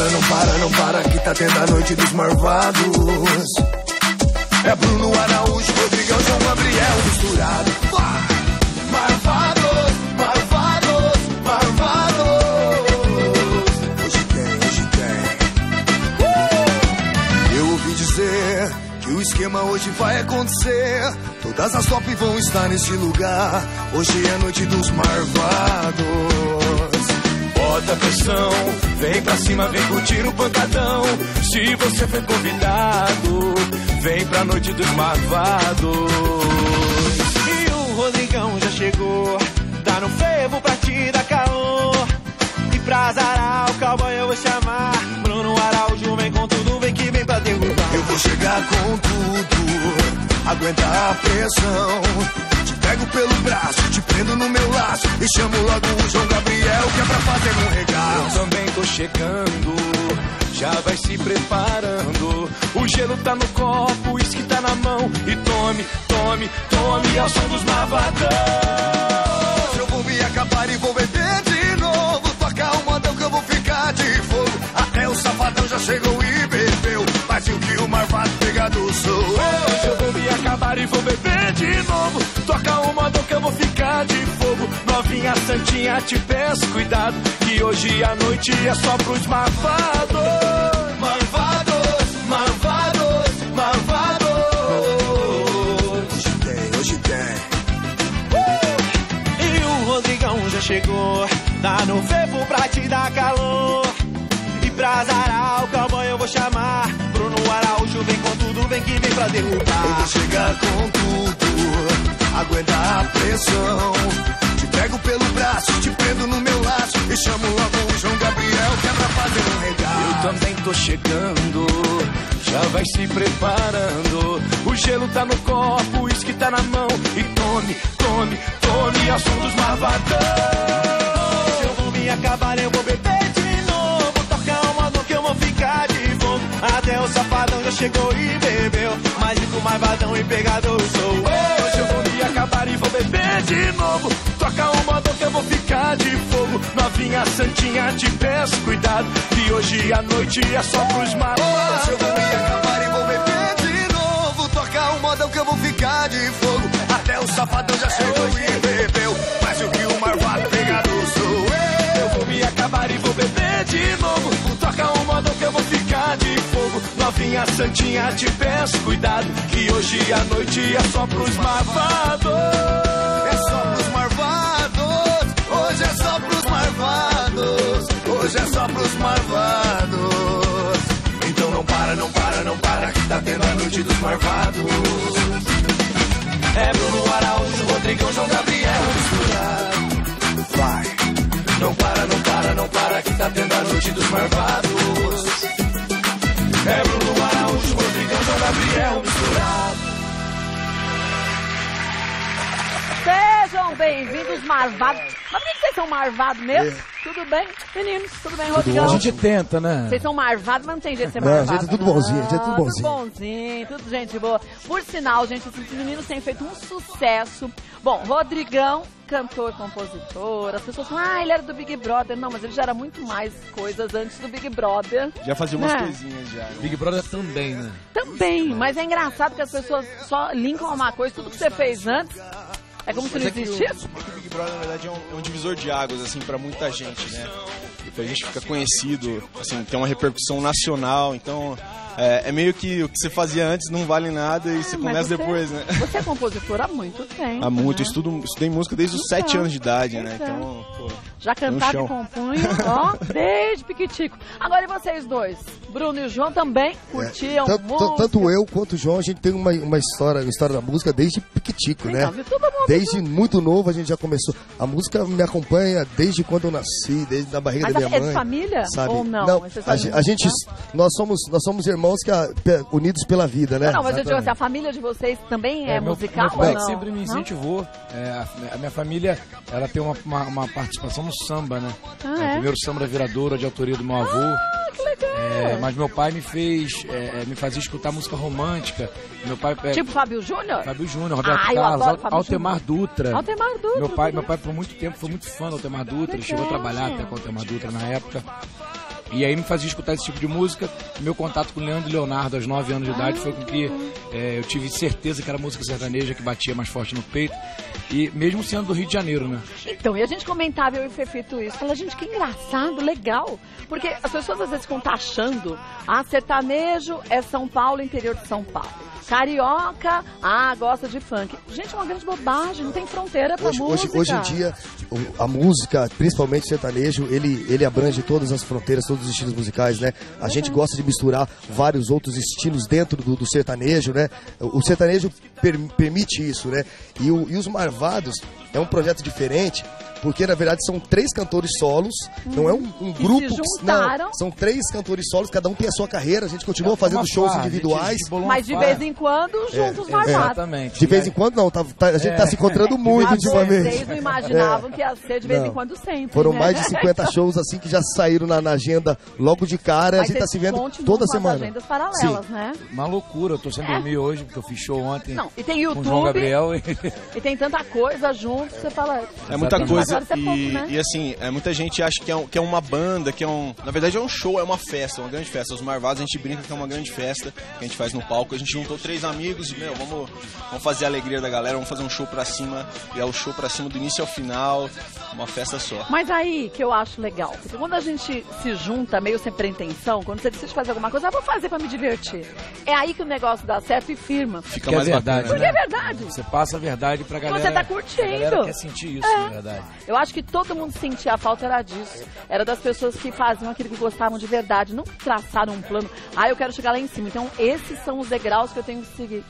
não para, que tá tendo a noite dos marvados. É Bruno Araújo, Rodrigão, João Gabriel misturado. Vai! Marvados, marvados, marvados. Hoje tem. Eu ouvi dizer que o esquema hoje vai acontecer. Todas as top vão estar nesse lugar. Hoje é a noite dos marvados. Bota pressão, vem pra cima, vem curtir o pancadão. Se você foi convidado, vem pra noite dos marvados. E o Rodrigão já chegou, tá no fervo pra te dar calor. E pra azarar o cowboy eu vou chamar Bruno Araújo, vem com tudo, vem que vem pra derrubar. Eu vou chegar com tudo, aguentar a pressão. Te pego pelo braço, te prendo no meu laço e chamo logo o João Gabriel, que é pra fazer um regaço. Eu também tô chegando, já vai se preparando. O gelo tá no copo, o uísque tá na mão. E tome, tome, tome ao som dos marvadão. Eu vou me acabar e vou beber de novo. Toca o modão que eu vou ficar de fogo. Até o safadão já chegou e bebeu. Mas o que o marvado pegado sou eu. Hoje eu vou me acabar e vou beber de novo. Toca o modão que eu vou ficar de fogo. Novinha santinha, te peço cuidado, que hoje a noite é só pros marvados. Marvados, marvados, marvados. Hoje tem. E o Rodrigão já chegou, tá no fervo pra te dar calor. E pra azarar o cowboy eu vou chamar Bruno Araújo, vem com tudo, vem que vem pra derrubar. Eu vou chegar com tudo, aguentar a pressão. Te pego pelo braço, te prendo no meu laço e chamo logo o João Gabriel, que é pra fazer um regaço. Eu também tô chegando, já vai se preparando. O gelo tá no copo, o uísque tá na mão. E tome, tome, tome ao som dos marvadão. Se eu vou me acabar, eu vou beber de novo. Tocar um modo que eu vou ficar de fogo. Até o safadão já chegou e bebeu. Mas o marvadão e pegador sou eu. Hoje eu vou me acabar e vou beber de novo. Toca um modo que eu vou ficar de fogo. Novinha santinha, te peço cuidado, que hoje a noite é só pros marvados. Hoje eu vou me acabar e vou beber de novo. Tocar um modão que eu vou ficar de fogo. Até o safadão já chegou e bebeu. Mas o que o marvado pegado sou eu. Eu vou me acabar e vou beber de novo. Toca um modão que eu vou ficar de fogo. Novinha santinha, te peço cuidado, que hoje a noite é só pros marvados. É só pros marvados. Hoje é só pros marvados. Hoje é só pros marvados. Então não para, não para, não para, que tá tendo a noite dos marvados. É Bruno Araújo, Rodrigão, João Gabriel misturado. Vai. Não para, não para, não para, que tá tendo a noite dos marvados. É Bruno Araújo, Rodrigão, João Gabriel misturado. Sejam bem-vindos, marvados. Mas por que vocês são marvados mesmo? Tudo bem, meninos? Tudo bem, Rodrigão? A gente tenta, né? Vocês são marvados, mas não tem jeito de ser Não, marvado. a gente é tudo bonzinho, a gente é tudo bonzinho. Tudo bonzinho, tudo gente boa. Por sinal, gente, esses meninos têm feito um sucesso. Bom, Rodrigão, cantor, compositor. As pessoas falam, ele era do Big Brother. Não, mas ele já era muito mais coisas antes do Big Brother. Já fazia umas coisinhas já. Né? Big Brother também, né? Também, mas é engraçado que as pessoas só linkam a uma coisa. Tudo que você fez antes é como se não existisse. O Big Brother, na verdade, é um divisor de águas, assim, pra muita gente, né? E pra gente ficar conhecido, assim, tem uma repercussão nacional, então... É meio que o que você fazia antes não vale nada e você começa depois, né? Você é compositor há muito tempo. Há muito, né? Estudei música desde os 7 anos de idade, né? Então, pô, já cantava e compunha, ó, desde piquitico. Agora e vocês dois? Bruno e o João também curtiam música? Tanto eu quanto o João, a gente tem uma história da música desde piquitico, né? Desde muito novo a gente já começou. A música me acompanha desde quando eu nasci, desde na barriga da minha mãe. Mas é de família? Sabe? Ou não? Não, a gente, nós somos irmãos unidos pela vida, né? Não, mas eu digo assim, a família de vocês também é musical meu pai ou não? sempre me incentivou. A minha família, ela tem uma participação no samba, né? O primeiro samba viradouro de autoria do meu avô. Que legal! Mas meu pai me fazia escutar música romântica. Meu pai, tipo Fábio Júnior? Fábio Júnior, Roberto Carlos, Altemar Dutra. Altemar Dutra. Meu pai por muito tempo foi muito fã do Altemar Dutra. Ele chegou a trabalhar até com o Altemar Dutra na época. E aí me fazia escutar esse tipo de música. Meu contato com o Leandro e Leonardo aos 9 anos de idade foi com que eu tive certeza que era música sertaneja que batia mais forte no peito. E mesmo sendo do Rio de Janeiro, né? Então, e a gente comentava, eu e o Fefito, isso. Fala, gente, que engraçado, legal. Porque as pessoas às vezes ficam taxando, sertanejo é São Paulo, interior de São Paulo. Carioca, gosta de funk. Gente, é uma grande bobagem, não tem fronteira pra música. Hoje em dia, a música, principalmente sertanejo, ele abrange todas as fronteiras, todos os estilos musicais, né? A gente gosta de misturar vários outros estilos dentro do sertanejo, né? O sertanejo permite isso, né? E os Marvados é um projeto diferente, porque na verdade são 3 cantores solos, não é um grupo, não, são 3 cantores solos, cada um tem a sua carreira, a gente continua fazendo shows individuais. Mas de vez em quando, juntos Marvados. Exatamente. De vez em quando não, a gente tá se encontrando muito ultimamente. Vocês não imaginavam que ia ser de vez em quando sempre. Foram né? mais de 50 shows assim que já saíram na agenda logo de cara, a gente tá se vendo toda semana. Com agendas paralelas, né? Uma loucura, eu tô sem dormir hoje, porque eu fiz show ontem. Não, e tem YouTube, com o João Gabriel. E tem tanta coisa junto, você fala... É muita coisa né? e assim, muita gente acha que é uma banda, na verdade é um show, é uma festa, uma grande festa. Os Marvados a gente brinca que é uma grande festa que a gente faz no palco. A gente juntou 3 amigos e, vamos fazer a alegria da galera, vamos fazer um show pra cima. E é o show pra cima do início ao final, uma festa só. Mas aí que eu acho legal, porque quando a gente se junta meio sem pretensão, quando você decide fazer alguma coisa, vou fazer pra me divertir. É aí que o negócio dá certo e firma. Fica mais verdade. Porque é verdade. Você passa a verdade pra galera. Você tá curtindo. A galera quer sentir isso, na verdade. Eu acho que todo mundo sentia a falta era disso. Era das pessoas que faziam aquilo que gostavam de verdade, não traçaram um plano. Eu quero chegar lá em cima. Então, esses são os degraus que eu tenho que seguir.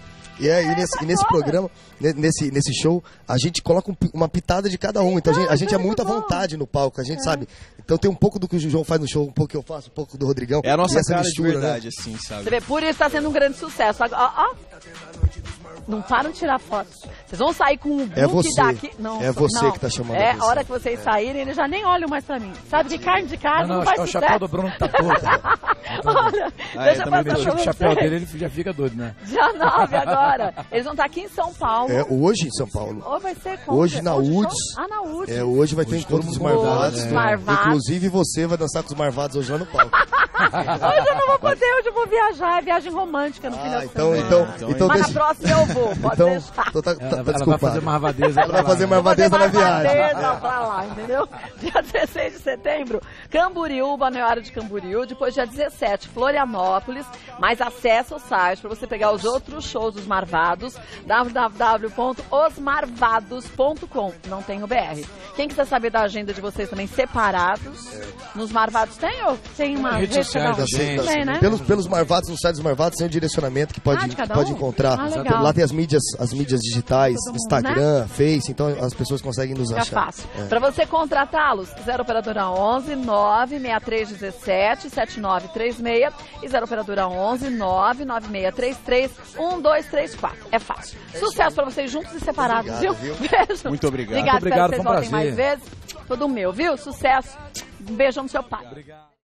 E nesse programa, nesse show, a gente coloca uma pitada de cada um. Então a gente é muito à vontade no palco, a gente sabe. Então tem um pouco do que o João faz no show, um pouco que eu faço, um pouco do Rodrigão. É a nossa cara mistura, de verdade, né? assim, sabe? Você vê, por isso tá sendo um grande sucesso. Não param de tirar fotos. Vocês vão sair com um book daqui. Não, que tá chamando. A hora que vocês saírem, eles já nem olham mais pra mim. Sabe que carne de casa não faz sucesso. É o chapéu do Bruno que tá todo. Olha, deixa eu passar o chapéu dele, ele já fica doido, né? Dia 9 agora. Eles vão estar aqui em São Paulo. Hoje em São Paulo. Ou vai ser como? Hoje na UDS. Na UDS. Hoje vai ter encontro dos Marvados. Marvados. Inclusive você vai dançar com os Marvados hoje lá no palco. Hoje eu não vou poder, hoje eu vou viajar. É viagem romântica no final de semana. Então mas na próxima eu vou, pode deixar. Ela vai fazer marvadeza. Ela vai fazer marvadeza na viagem. Pra lá, entendeu? Dia 16 de setembro, Camboriú, Balneário de Camboriú. Depois, dia 17, Florianópolis. Mas acessa o site para você pegar os outros shows dos Marvados, www.osmarvados.com. Não tem o BR. Quem quiser saber da agenda de vocês também separados, nos Marvados tem ou tem uma rede social da gente? Tem, né? Pelos Marvados, no site dos Marvados tem um direcionamento que pode encontrar. Lá tem as mídias digitais, Instagram, Face, então as pessoas conseguem nos achar. É fácil. Para você contratá-los, 0 operadora 11 96317 7936 e 0 operadora 11 99633 1234. É fácil. Sucesso para vocês juntos e separados, viu? Beijo. Muito obrigado. Obrigado, espero que vocês voltem mais vezes. Tudo meu, viu? Sucesso. Um beijão no seu pai.